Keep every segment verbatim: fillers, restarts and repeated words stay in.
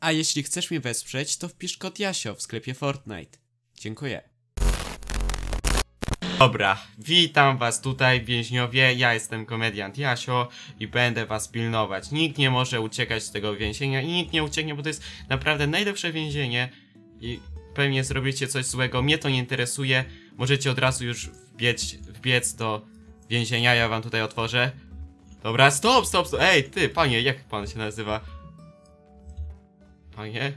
A jeśli chcesz mnie wesprzeć, to wpisz kod Jasio w sklepie Fortnite. Dziękuję. Dobra, witam was tutaj, więźniowie, ja jestem komediant Jasio i będę was pilnować. Nikt nie może uciekać z tego więzienia i nikt nie ucieknie, bo to jest naprawdę najlepsze więzienie i pewnie zrobicie coś złego, mnie to nie interesuje. Możecie od razu już wbiec, wbiec do więzienia, ja wam tutaj otworzę. Dobra, stop, stop, stop, ej, ty, panie, jak pan się nazywa? Panie?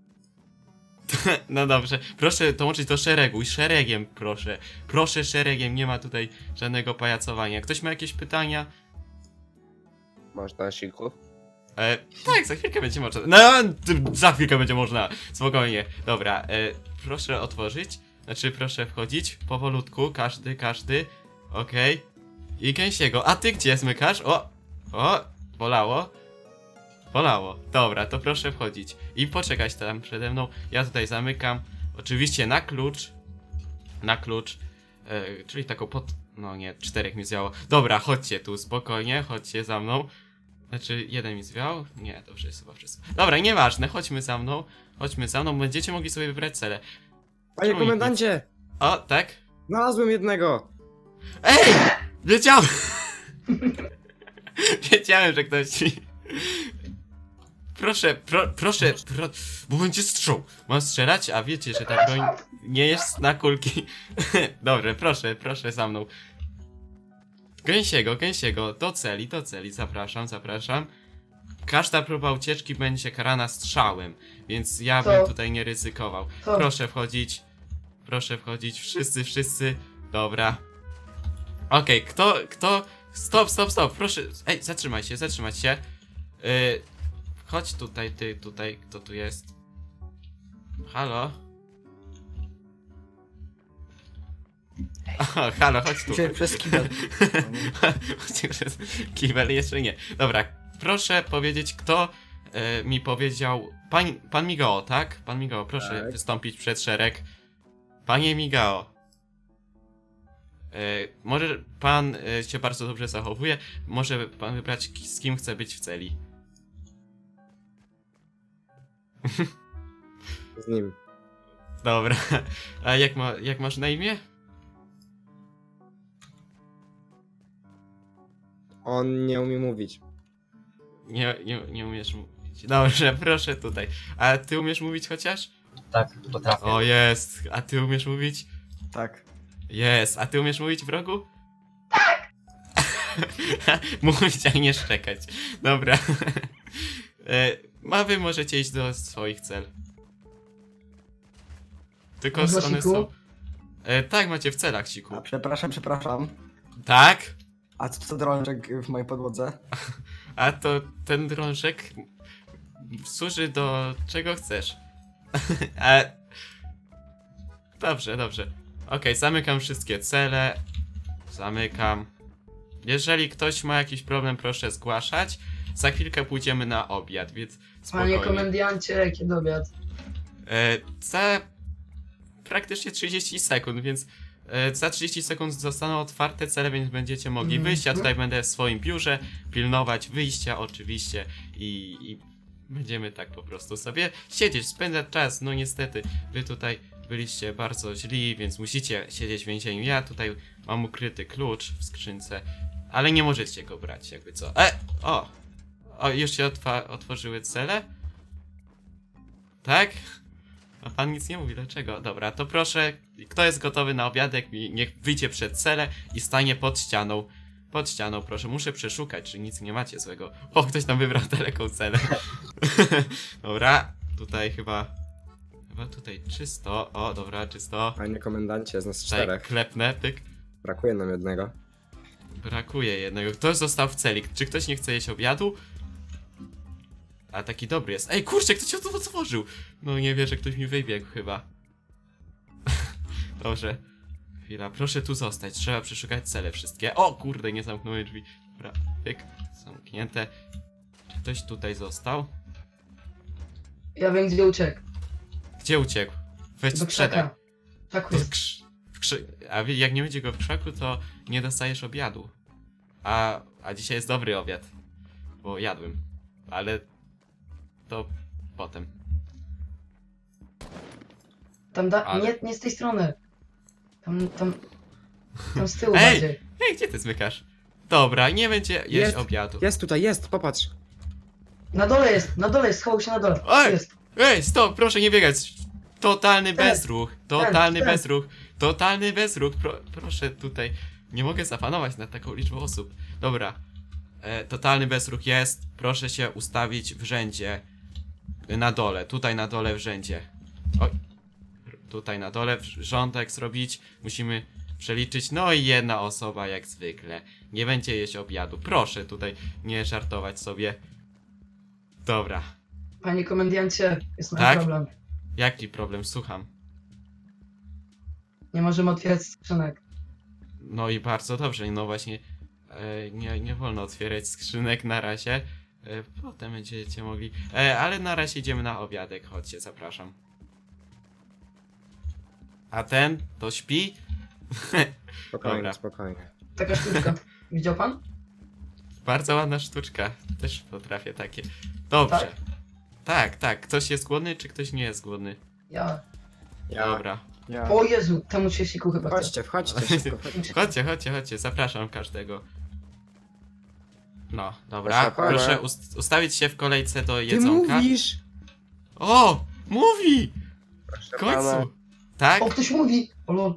No dobrze, proszę dołączyć do szeregu i szeregiem proszę. Proszę szeregiem, nie ma tutaj żadnego pajacowania. Ktoś ma jakieś pytania? Masz na siku? E, tak, za chwilkę będzie można. No, za chwilkę będzie można. Spokojnie. Dobra, e, proszę otworzyć. Znaczy, proszę wchodzić powolutku, każdy, każdy. Okej. Okay. I gęsiego. A ty gdzie zmykasz? O! O! Bolało. Bolało. Dobra, to proszę wchodzić. I poczekać tam przede mną. Ja tutaj zamykam. Oczywiście na klucz. Na klucz. E, czyli taką pod... No nie, czterech mi zwiało. Dobra, chodźcie tu, spokojnie. Chodźcie za mną. Znaczy, jeden mi zwiał? Nie, dobrze jest chyba wszystko. Dobra, nieważne, chodźmy za mną. Chodźmy za mną, będziecie mogli sobie wybrać cele. Panie Czemu komendancie! O, tak? Znalazłem jednego! Ej! Wiedziałem! Wiedziałem, że ktoś ci... Proszę, pro, proszę, pro, bo będzie strzał. Mam strzelać, a wiecie, że ta broń nie jest na kulki. Dobrze, proszę, proszę za mną. Gęsiego, gęsiego, do celi, do celi, zapraszam, zapraszam. Każda próba ucieczki będzie karana strzałem, więc ja Co? bym tutaj nie ryzykował. Co? Proszę wchodzić, proszę wchodzić, wszyscy, wszyscy, dobra. Okej, okay, kto, kto, stop, stop, stop, proszę, ej, zatrzymaj się, zatrzymaj się. Yy, chodź tutaj, ty, tutaj, kto tu jest? Halo? O, halo, chodź tu. Musiałem przez kibel. Chodź przez kibel, jeszcze nie. Dobra, proszę powiedzieć, kto e, mi powiedział... Pan, pan Migao, tak? Pan Migao, proszę Tak. wystąpić przed szereg. Panie Migao. E, może pan e, się bardzo dobrze zachowuje. Może pan wybrać, ki- z kim chce być w celi. Z nim. Dobra. A jak, ma, jak masz na imię? On nie umie mówić. Nie, nie, nie umiesz mówić. Dobrze, proszę tutaj. A ty umiesz mówić chociaż? Tak, potrafię. O, jest. A ty umiesz mówić? Tak. Jest. A ty umiesz mówić, wrogu? Tak! Mówić, a nie szczekać. Dobra. e, a wy możecie iść do swoich cel. Tylko Masz one siku? są... E, tak, macie w celach, siku. A przepraszam, przepraszam. Tak? A co to drążek w mojej podłodze? A to ten drążek służy do czego chcesz. A... Dobrze, dobrze. Okej, okay, zamykam wszystkie cele. Zamykam. Jeżeli ktoś ma jakiś problem, proszę zgłaszać. Za chwilkę pójdziemy na obiad, więc spokojnie. Panie komendancie, kiedy obiad? E, za praktycznie trzydzieści sekund, więc e, za trzydzieści sekund zostaną otwarte cele, więc będziecie mogli Mhm. wyjść. Ja tutaj będę w swoim biurze pilnować wyjścia oczywiście i, i będziemy tak po prostu sobie siedzieć, spędzać czas. No niestety, wy tutaj byliście bardzo źli, więc musicie siedzieć w więzieniu. Ja tutaj mam ukryty klucz w skrzynce, ale nie możecie go brać, jakby co. E! O! O, już się otwa- otworzyły cele? Tak? A pan nic nie mówi, dlaczego? Dobra, to proszę, kto jest gotowy na obiadek, niech wyjdzie przed celę i stanie pod ścianą. Pod ścianą, proszę, muszę przeszukać, czy nic nie macie złego. O, ktoś tam wybrał daleką celę. Dobra, tutaj chyba... Chyba tutaj czysto. O, dobra, czysto. Panie komendancie, z nas Tutaj czterech. klepnę, pyk. Brakuje nam jednego. Brakuje jednego. Ktoś został w celi. Czy ktoś nie chce jeść obiadu? A taki dobry jest. Ej, kurczę, kto cię tu otworzył? No nie wierzę, ktoś mi wybiegł chyba. Dobrze. Chwila, proszę tu zostać. Trzeba przeszukać cele wszystkie. O kurde, nie zamknąłem drzwi. Dobra, pyk. Zamknięte. Czy ktoś tutaj został? Ja wiem, gdzie uciekł. Gdzie uciekł? Weź Do sprzedaj. krzaka. Tak To jest. krz... w krzy... A wie- jak nie będzie go w krzaku, to nie dostajesz obiadu. A, a dzisiaj jest dobry obiad. Bo jadłem. Ale to potem. Tam da... Ale- Nie, nie z tej strony. Tam, tam... Tam z tyłu Ej! bardziej. Ej, gdzie ty zmykasz? Dobra, nie będzie jeść Jest, obiadu. Jest tutaj, jest, popatrz. Na dole jest, na dole jest, schował się na dole. Ej! Jest. Ej, stop, proszę nie biegać. Totalny Ten, bezruch. Totalny ten. bezruch. Totalny bezruch. Pro, proszę tutaj. Nie mogę zapanować nad taką liczbą osób. Dobra. E, totalny bezruch jest. Proszę się ustawić w rzędzie. Na dole. Tutaj na dole w rzędzie. Oj. Tutaj na dole w rządek zrobić. Musimy przeliczyć. No i jedna osoba jak zwykle. Nie będzie jeść obiadu. Proszę tutaj nie żartować sobie. Dobra. Panie komendancie, jest nasz Tak? problem. Jaki problem? Słucham. Nie możemy otwierać skrzynek. No i bardzo dobrze, no właśnie e, nie, nie wolno otwierać skrzynek na razie. E, potem będziecie mogli. E, ale na razie idziemy na obiadek, chodźcie, zapraszam. A ten to śpi? Spokojnie, Dobra. spokojnie. Taka sztuczka. Widział pan? Bardzo ładna sztuczka. Też potrafię takie. Dobrze. Tak? Tak, tak. Ktoś jest głodny, czy ktoś nie jest głodny? Ja. Ja. Dobra. Ja. O Jezu, temu się siku chyba chce. Chodźcie, wchodźcie szybko, chodźcie. Chodźcie, chodźcie, chodźcie, zapraszam każdego. No, dobra, Proszę pana. proszę ust ustawić się w kolejce do Ty jedzonka. mówisz! O! Mówi! W Proszę końcu! pana. Tak? O, ktoś mówi! O lol.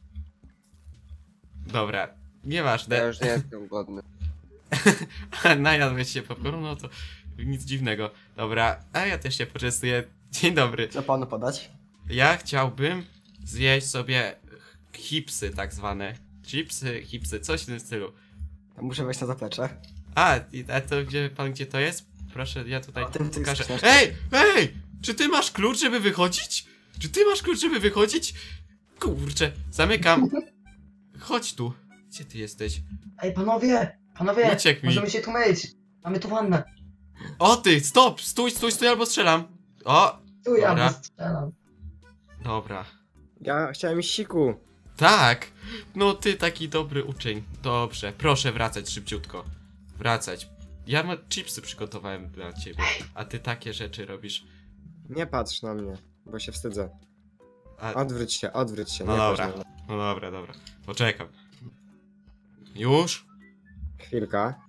Dobra, Ja nieważne. już nie jestem głodny. Najadłeś się popcornu, no to nic dziwnego. Dobra, a ja też się poczęstuję. Dzień dobry. Co panu podać? Ja chciałbym zjeść sobie chipsy tak zwane. Chipsy, chipsy, coś w tym stylu. Muszę wejść na zaplecze. A, i- a to gdzie pan gdzie to jest? Proszę, ja tutaj O tym, tym pokażę. skrzyneczkach. Ej! Ej! Czy ty masz klucz, żeby wychodzić? Czy ty masz klucz, żeby wychodzić? Kurczę, zamykam. Chodź tu. Gdzie ty jesteś? Ej, panowie! Panowie! Uciekł mi. Możemy się tu myć. Mamy tu wannę. O ty, stop! Stój, stój, stój albo strzelam. O! Tu ja Dobra. was strzelam. Dobra. Ja chciałem iść siku. Tak! No ty taki dobry uczeń. Dobrze, proszę wracać szybciutko. Wracać. Ja ma chipsy przygotowałem dla ciebie, a ty takie rzeczy robisz. Nie patrz na mnie, bo się wstydzę. A... Odwróć się, odwróć się. No nie dobra. patrz na mnie. No dobra, dobra. Poczekam. Już? Chwilka.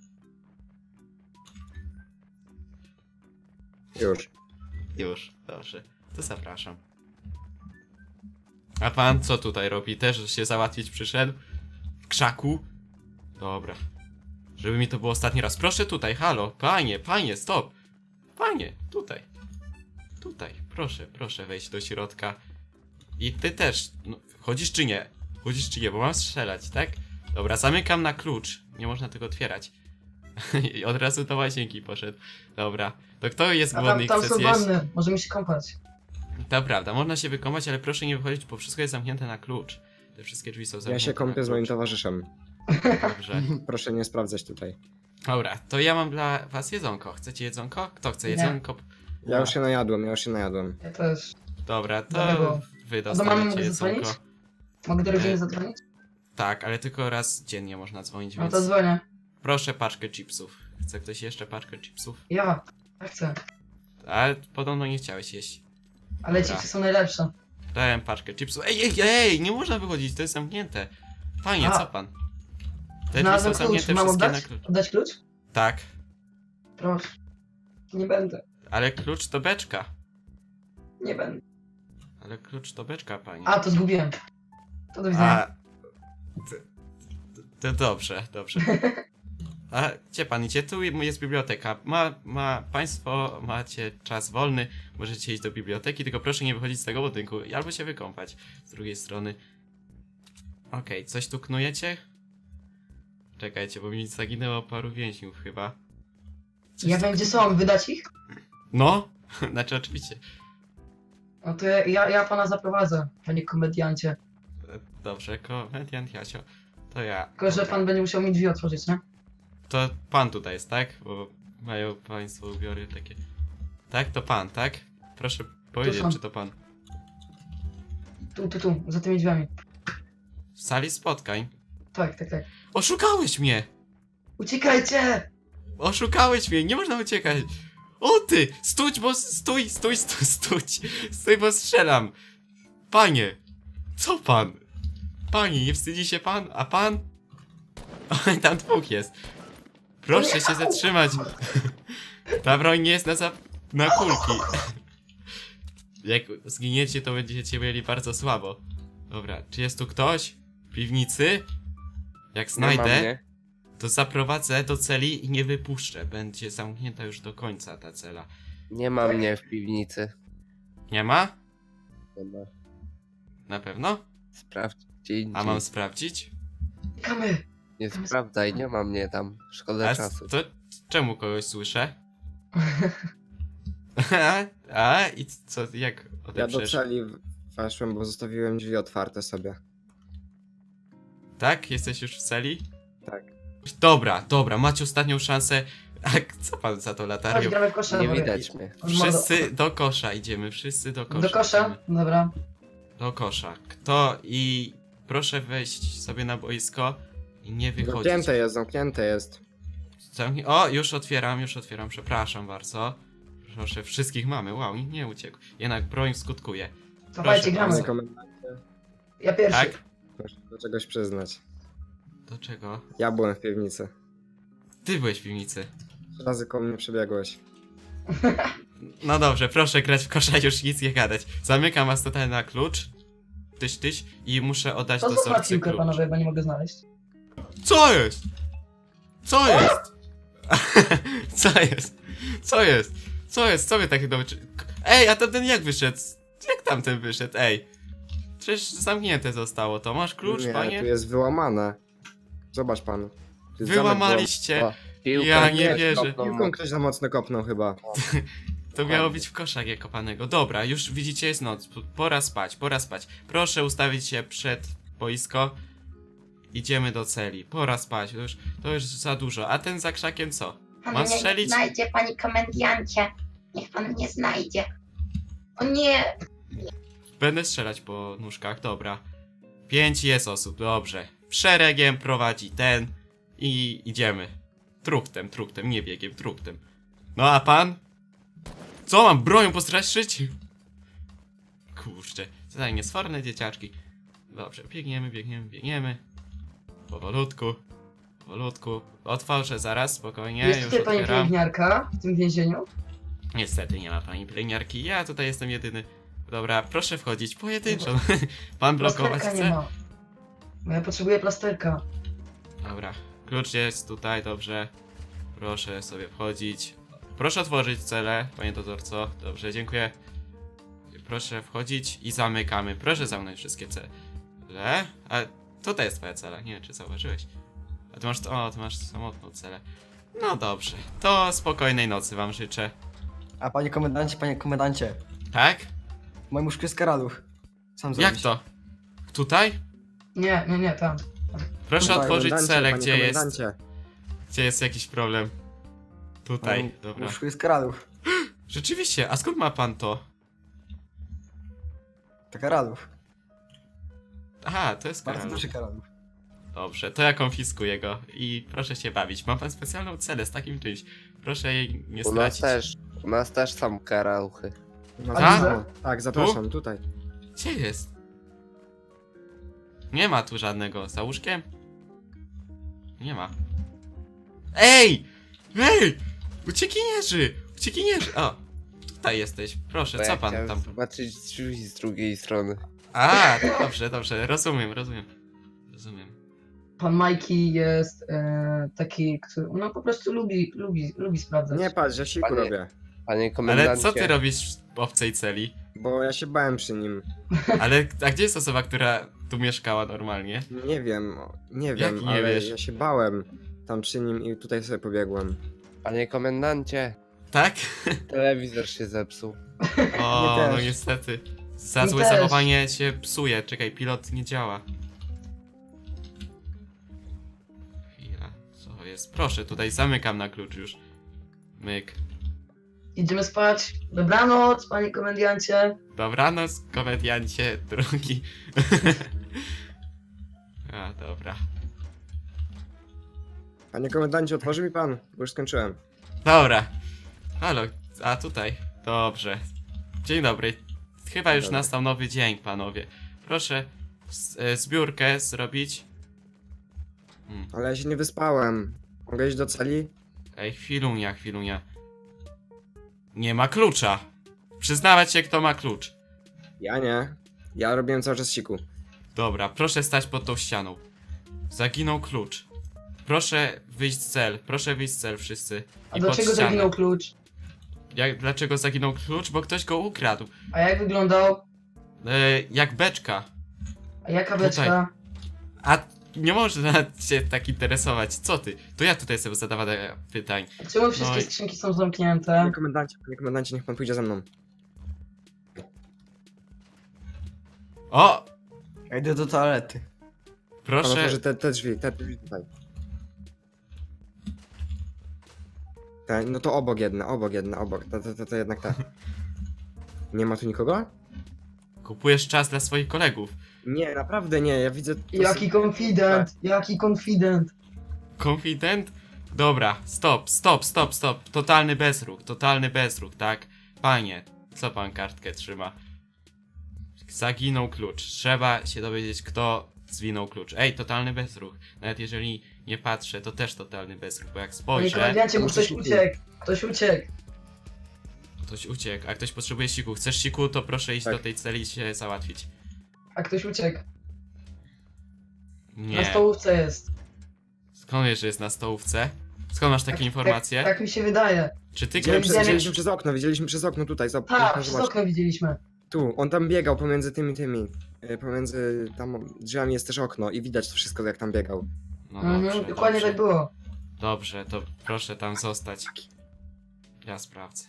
Już. Już, dobrze. To zapraszam. A pan co tutaj robi? Też się załatwić przyszedł? W krzaku? Dobra. Żeby mi to było ostatni raz. Proszę tutaj, halo. Panie, panie, stop. Panie, tutaj. Tutaj, proszę, proszę wejść do środka. I ty też. No, chodzisz czy nie? Chodzisz czy nie? Bo mam strzelać, tak? Dobra, zamykam na klucz. Nie można tego otwierać. I od razu do łazienki poszedł. Dobra. To kto jest A głodny tam, i tam chce są zjeść? wanny. Możemy się kąpać. To prawda, można się wykąpać, ale proszę nie wychodzić, bo wszystko jest zamknięte na klucz. Te wszystkie drzwi są zamknięte Ja się kąpię na z moim klucz. towarzyszem. Dobrze. Proszę nie sprawdzać tutaj. Dobra, to ja mam dla was jedzonko. Chcecie jedzonko? Kto chce Nie. jedzonko? Ja już się najadłem, ja już się najadłem. Ja też. Dobra, to Dobrego. wy A do mamy dostaniecie mogę jedzonko. zadzwonić? Mogę do rodziny E, zadzwonić? Tak, ale tylko raz dziennie można dzwonić, No więc to dzwonię. proszę paczkę chipsów. Chce ktoś jeszcze paczkę chipsów? Ja. Ja chcę. Ale podobno nie chciałeś jeść. Ale Dobra. chipsy są najlepsze. Dałem paczkę chipsów. Ej, ej, ej, nie można wychodzić, to jest zamknięte. Panie, A. co pan? Te drzwi Znalazłem są klucz. zamknięte Mam wszystkie na oddać? klucz. Oddać klucz? Tak, Proszę. Nie będę. ale klucz to beczka. Nie będę. Ale klucz to beczka, pani. A, to zgubiłem. To do widzenia. A, to, to, to dobrze, dobrze. A gdzie pan idzie? Tu jest biblioteka. Ma, ma, państwo macie czas wolny, możecie iść do biblioteki, tylko proszę nie wychodzić z tego budynku, albo się wykąpać z drugiej strony. Okej, okay, coś tu knujecie? Czekajcie, bo mi zaginęło paru więźniów chyba. Coś Ja tu wiem, gdzie knu- są. Wydać ich? No, znaczy oczywiście. No to ja, ja, ja pana zaprowadzę, panie komediancie. E, Dobrze, komediant Jasio, to ja. Tylko, że Dobra. pan będzie musiał mi drzwi otworzyć, nie? To pan tutaj jest, tak? Bo mają państwo ubiory takie. Tak? To pan, tak? Proszę powiedzieć, są. czy to pan. Tu, tu, tu, za tymi drzwiami. W sali spotkań. Tak, tak, tak. Oszukałeś mnie! Uciekajcie! Oszukałeś mnie! Nie można uciekać! O ty! Stój, bo stój, stój, stój, stój, stój, bo strzelam! Panie! Co pan? Panie, nie wstydzi się pan? A pan? Oj, tam dwóch jest. Proszę się zatrzymać. Ta broń nie jest na, za... na kulki. Jak zginiecie, to będziecie mieli bardzo słabo. Dobra, czy jest tu ktoś? W piwnicy? Jak Nie ma znajdę, mnie. to zaprowadzę do celi i nie wypuszczę. Będzie zamknięta już do końca ta cela. Nie ma mnie w piwnicy. Nie ma? Nie ma. Na pewno? Sprawdź gdzie indziej. A mam sprawdzić? Czekamy. Nie sprawdzaj, nie ma mnie tam. Szkoda A czasu. to czemu kogoś słyszę? A, a i co, jak Ja do odeprzesz? celi weszłem, bo zostawiłem drzwi otwarte sobie. Tak? Jesteś już w celi? Tak. Dobra, dobra, macie ostatnią szansę. A co pan za to Chodź, latarią? gramy w kosza. Nie na wodę. widać mnie. Wszyscy do kosza idziemy, wszyscy do kosza. Do kosza? idziemy. Dobra. Do kosza. Kto i proszę wejść sobie na boisko i nie wychodzić. Zamknięte jest, zamknięte jest. Zamknij- O, już otwieram, już otwieram, przepraszam bardzo. Proszę, wszystkich mamy, wow, nikt nie uciekł. Jednak broń skutkuje. Dawajcie, gramy. Panie komendancie, Ja pierwszy. Tak? proszę do czegoś przyznać. Do czego? Ja byłem w piwnicy. Ty byłeś w piwnicy. Trzy razy koło mnie przebiegłeś. No dobrze, proszę grać w kosza, już nic nie gadać. Zamykam was tutaj na klucz. Tyś, tyś i muszę oddać To znów na dozorcy piłkę, klucz. panowie, bo nie mogę znaleźć. Co jest? Co jest? Co jest? Co jest? Co jest? Co wy takie dobre... Ej, a tamten jak wyszedł? Jak tamten wyszedł? Ej. Przecież zamknięte zostało to. Masz klucz, Nie, panie? tu jest wyłamane. Zobacz pan. Tu jest zamek Wyłamaliście. O, piłka Ja nie nie wierzę. wyłam- Piłką ktoś za mocno kopnął chyba. To miało być w koszach kopanego. Dobra, już widzicie, jest noc. P- Pora spać, pora spać. Proszę ustawić się przed boisko. Idziemy do celi. Pora spać. To już, to już za dużo. A ten za krzakiem co? Pan Ma mnie nie strzelić? znajdzie, panie komendancie. Niech pan mnie znajdzie. O nie! Będę strzelać po nóżkach, dobra. Pięć jest osób, dobrze. Szeregiem prowadzi ten i idziemy. Truktem, truktem, nie biegiem, truktem. No a pan? Co mam bronią postraszyć? Kurczę, tutaj niesforne dzieciaczki. Dobrze, biegniemy, biegniemy, biegniemy. Powolutku, powolutku. Otworzę zaraz, spokojnie, Jest już tutaj pani otwieram. pielęgniarka w tym więzieniu? Niestety nie ma pani pielęgniarki, ja tutaj jestem jedyny. Dobra, proszę wchodzić pojedynczo. Pan blokować Plasterka nie chce? ma. No ja potrzebuję plasterka. Dobra, klucz jest tutaj, dobrze. Proszę sobie wchodzić. Proszę otworzyć celę, panie dozorco. Dobrze, dziękuję. Proszę wchodzić i zamykamy. Proszę zamknąć wszystkie cele. A tutaj jest twoja cela, nie wiem czy zauważyłeś. A ty masz, o, ty masz samotną celę. No dobrze, to spokojnej nocy wam życzę. A panie komendancie, panie komendancie. Tak? W moim łóżku jest karaluch. Sam Jak zrobić. to? Tutaj? Nie, nie, nie, tam. Proszę Panie otworzyć komendancie, celę, panie gdzie jest, komendancie. gdzie jest jakiś problem. W Tutaj, moim dobra. łóżku jest karaluch. Rzeczywiście, a skąd ma pan to? To karaluch. Aha, to jest Bardzo Karol. duży karaluch. Dobrze, to ja konfiskuję go i proszę się bawić. Ma pan specjalną celę z takim czymś. Proszę jej nie U nas stracić. też. U nas też są karaluchy. No, A? tak, tak, zapraszam, tutaj. Gdzie jest? Nie ma tu żadnego. Za łóżkiem? Nie ma. Ej! Ej! Uciekinierzy! Uciekinierzy! O! Tutaj jesteś. Proszę, Bo co ja pan chciałem tam... zobaczyć drzwi z drugiej strony. A, to dobrze, dobrze. Rozumiem, rozumiem. Rozumiem. Pan Majki jest e, taki, który no po prostu lubi, lubi, lubi sprawdzać. Nie patrz, ja siku Panie- robię. Panie komendancie. Ale co ty robisz w obcej celi? Bo ja się bałem przy nim. Ale a gdzie jest osoba, która tu mieszkała normalnie? Nie wiem, o, nie Jak wiem, nie ale wiesz? ja się bałem tam przy nim i tutaj sobie pobiegłem. Panie komendancie. Tak? Telewizor się zepsuł. O, też. no niestety. Za Mi złe też. zachowanie się psuje. Czekaj, pilot nie działa. Chwila, co jest? Proszę, tutaj zamykam na klucz już. Myk. Idziemy spać. Dobranoc, panie komendancie. Dobranoc, komediancie drugi. A, dobra. Panie komendancie, otworzy mi pan? Bo już skończyłem. Dobra. Halo, A tutaj, dobrze. Dzień dobry. Chyba już Dobry. nastał nowy dzień, panowie. Proszę z, e, zbiórkę zrobić. Hmm. Ale ja się nie wyspałem. Mogę iść do celi? Ej, chwilunia, chwilunia. Nie ma klucza. Przyznawać się, kto ma klucz. Ja nie. Ja robiłem cały czas siku. Dobra, proszę stać pod tą ścianą. Zaginął klucz. Proszę wyjść z cel, proszę wyjść z cel wszyscy. A I dlaczego pod ścianę. zaginął klucz? Jak, dlaczego zaginął klucz? Bo ktoś go ukradł. A jak wyglądał? E, jak beczka. A jaka Tutaj. beczka? A nie można się tak interesować. Co ty? To ja tutaj sobie zadaję pytań. Czemu wszystkie No i- skrzynki są zamknięte? Panie komendancie, panie komendancie, niech pan pójdzie ze mną. O! Ja idę do toalety. Pan Proszę. otworzy te, te drzwi, te drzwi tutaj. Te, no to obok jedne, obok jedne, obok. To, to, to, to jednak te. Nie ma tu nikogo? Kupujesz czas dla swoich kolegów. Nie, naprawdę nie, ja widzę... to Jaki są- konfident, jaki konfident. Confident? Dobra, stop, stop, stop, stop. Totalny bezruch, totalny bezruch, tak? Panie, co pan kartkę trzyma? Zaginął klucz. Trzeba się dowiedzieć, kto zwinął klucz. Ej, totalny bezruch. Nawet jeżeli nie patrzę, to też totalny bezruch, bo jak Panie spojrzę, komendancie, bo muszę ktoś siku. uciekł. Ktoś uciekł. ktoś uciekł, a ktoś potrzebuje siku. Chcesz siku, to proszę iść Tak. do tej celi i się załatwić. A ktoś uciekł. Na Nie. stołówce jest. Skąd wiesz, że jest na stołówce? Skąd masz takie Tak- informacje? Tak, tak mi się wydaje. Czy ty Widziałem, Grzeb, przez, widziałem- widzieliśmy przez okno, widzieliśmy przez okno tutaj, za, Tak, można przez zobaczyć. okno widzieliśmy. Tu, on tam biegał pomiędzy tymi, tymi. e, Pomiędzy tam drzwiami jest też okno i widać to wszystko, jak tam biegał. No Mhm, dobrze, dokładnie dobrze. tak było. Dobrze, to proszę tam zostać. Ja sprawdzę.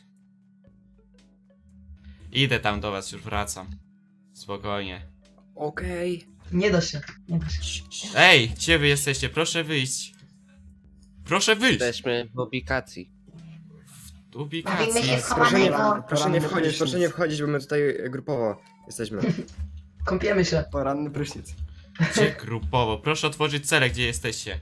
Idę tam do was, już wracam. Spokojnie. Okej. Nie da się. Nie da się. Ej, gdzie wy jesteście? Proszę wyjść. Proszę wyjść! Jesteśmy w ubikacji. W ubikacji. Bawimy się Proszę nie, schowanego. proszę nie Poranny wchodzić, proszę prysznic. nie wchodzić, bo my tutaj e, grupowo jesteśmy. Kąpiemy się. Poranny prysznic. Gdzie grupowo? Proszę otworzyć celę, gdzie jesteście.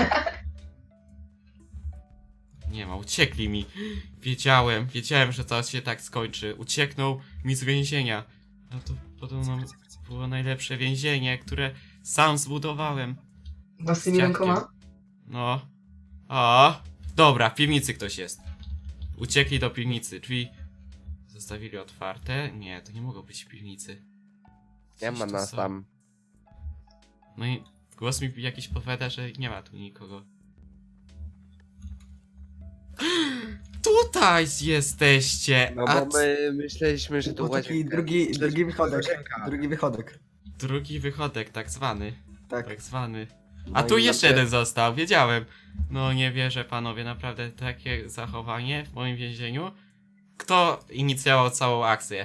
Nie ma, uciekli mi. Wiedziałem, wiedziałem, że to się tak skończy. Ucieknął mi z więzienia. No to podobno było najlepsze więzienie, które sam zbudowałem. Własnymi Z rękoma. No. O! Dobra, w piwnicy ktoś jest. Uciekli do piwnicy. Drzwi zostawili otwarte. Nie, to nie mogło być w piwnicy. Nie Coś ma tu nas są. tam. No i głos mi jakiś powiada, że nie ma tu nikogo. Tutaj jesteście! No A bo my myśleliśmy, że to Był taki łazienka. drugi, drugi wychodek. łazienka. Drugi wychodek. drugi wychodek, tak zwany. Tak. Tak zwany. No A tu i jeszcze nagle- jeden został, wiedziałem. No nie wierzę, panowie, naprawdę takie zachowanie w moim więzieniu. Kto inicjował całą akcję?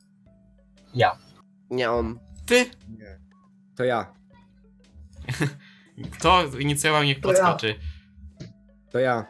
Nie on. Ty? Nie. To ja. Kto inicjował, niech To ja. podskoczy. To ja.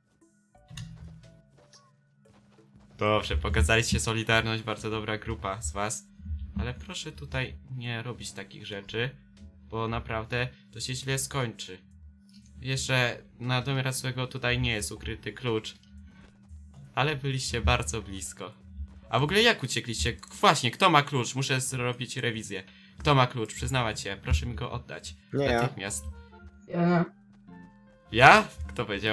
Dobrze, pokazaliście solidarność, bardzo dobra grupa z was. Ale proszę tutaj nie robić takich rzeczy, bo naprawdę to się źle skończy. Jeszcze na domie Rasłego tutaj nie jest ukryty klucz. Ale byliście bardzo blisko. A w ogóle jak uciekliście? Właśnie, kto ma klucz? Muszę zrobić rewizję. Kto ma klucz? Przyznawać się, proszę mi go oddać. Nie ja. Natychmiast. Ja nie. Ja? Kto powiedział?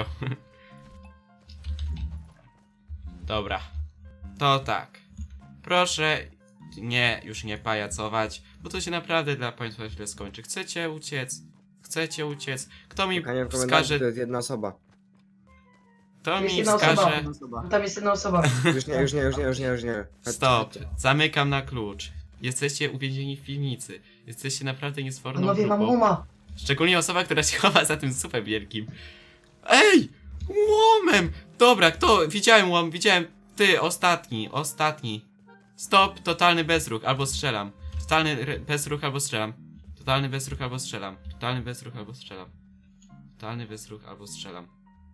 Dobra. To tak. Proszę nie, już nie pajacować, bo to się naprawdę dla państwa źle skończy. Chcecie uciec? Chcecie uciec? Kto mi Panie komendancie, wskaże? to jest jedna osoba. Kto Jest mi jedna osoba. wskaże? Tam jest jedna osoba. Już nie, już nie, już nie, już nie, już nie. Chodźcie, Stop. chodźcie. Zamykam na klucz. Jesteście uwięzieni w piwnicy. Jesteście naprawdę niesforną Panowie, mam grupą. uma. Szczególnie osoba, która się chowa za tym supem wielkim. Ej! Łomem! Dobra, kto? Widziałem łom, widziałem. Ty, ostatni, ostatni. Stop, totalny bezruch, albo strzelam. Totalny re- bezruch, albo strzelam. Totalny bezruch, albo strzelam. Totalny bezruch, albo strzelam. Totalny bezruch, albo strzelam.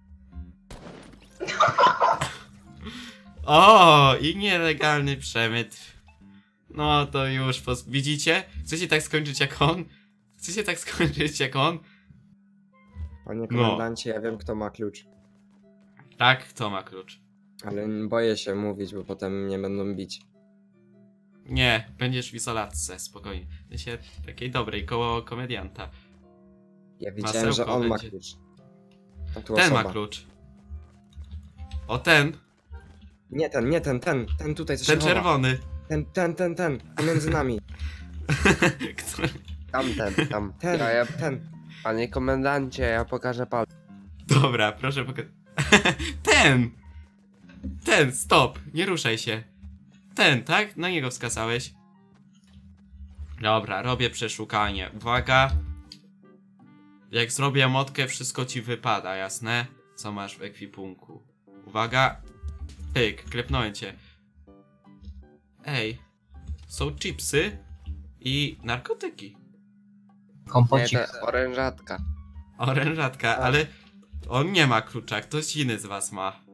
O, i nielegalny przemyt. No to już, pos- widzicie? Chcecie tak skończyć jak on? Chcecie tak skończyć jak on? Panie komendancie, ja wiem, kto ma klucz. Tak, kto ma klucz? Ale boję się mówić, bo potem mnie będą bić. Nie, będziesz w izolatce, spokojnie. W sensie takiej dobrej, koło komedianta. Ja widziałem, że on ma będzie. klucz. A tu Ten osoba. ma klucz. O ten, Nie ten, nie ten, ten, ten tutaj co ten się chowa. czerwony. Ten, ten, ten, ten, pomiędzy nami. Który... Tamten, tam. Ten, Ja, ja, ten. panie komendancie, ja pokażę pal. Dobra, proszę pokazać. Ten! Ten, stop, nie ruszaj się. Ten, tak? Na niego wskazałeś. Dobra, robię przeszukanie. Uwaga. Jak zrobię motkę, wszystko ci wypada, jasne? Co masz w ekwipunku? Uwaga. Pyk, klepnąłem cię. Ej, są chipsy i narkotyki. Nie, Kompocik. to orężatka. Orężatka, ale on nie ma klucza, ktoś inny z was ma.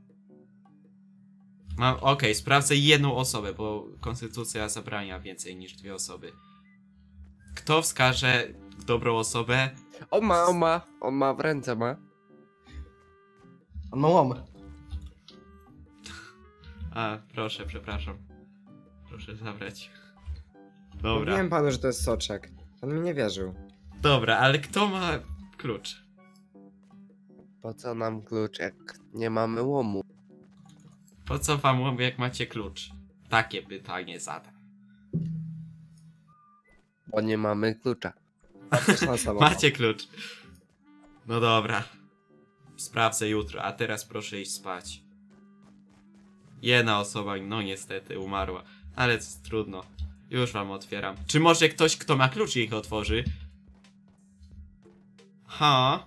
Mam, okej, sprawdzę jedną osobę, bo konstytucja zabrania więcej niż dwie osoby. Kto wskaże dobrą osobę? On ma, on ma, on ma w ręce ma. On ma łom. A, proszę, przepraszam. Proszę zabrać. Dobra, Mówiłem panu, że to jest soczek. Pan mi nie wierzył. dobra, ale kto ma klucz? Po co nam klucz, jak nie mamy łomu? Po co wam mówię, jak macie klucz? Takie pytanie zadam. Bo nie mamy klucza. Patrz na samochód. Macie klucz. No dobra. Sprawdzę jutro, a teraz proszę iść spać. Jedna osoba, no niestety, umarła. Ale c- trudno. Już wam otwieram. Czy może ktoś, kto ma klucz, ich otworzy? Ha?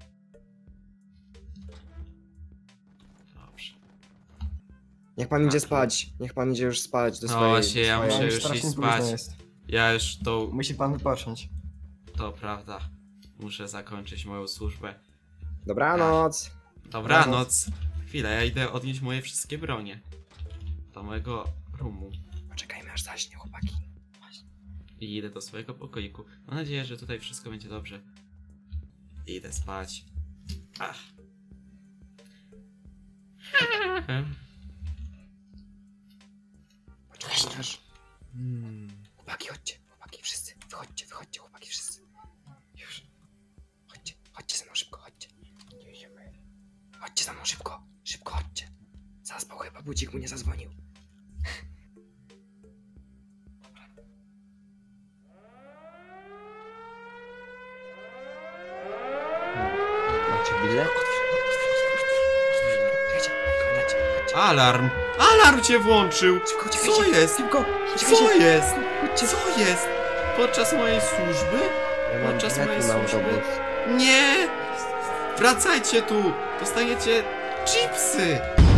Dobrze. Niech pan idzie spać. Niech pan idzie już spać do No swojej... właśnie, ja swojej- muszę już strasznie iść późno spać. jest. Ja już to... Musi pan wypocząć. To prawda. Muszę zakończyć moją służbę. Dobranoc. Dobranoc. Chwilę, ja idę odnieść moje wszystkie bronie. Do mojego rumu. Poczekajmy aż zaśnie, chłopaki. I idę do swojego pokoiku. Mam nadzieję, że tutaj wszystko będzie dobrze. Idę spać. Ach. Poczekajmy aż... Hmm. Chłopaki, chodźcie. Chłopaki, wszyscy. Wychodźcie, wychodźcie, chłopaki, wszyscy. Już. Chodźcie, chodźcie za mną szybko, chodźcie. Chodźcie za mną szybko. Szybko, chodźcie. Zaspał chyba, budzik mu nie zadzwonił. Macie bilet? Czekajcie, komendancie, chodźcie. Alarm! Alarm cię włączył! Szybko, Co uciekajcie. jest? Szybko, Co uciekajcie. jest? Chodźcie. Co jest? Podczas mojej służby? Ja mam Podczas bilety mojej na służby? autobus. Nie! Wracajcie tu! Dostaniecie chipsy!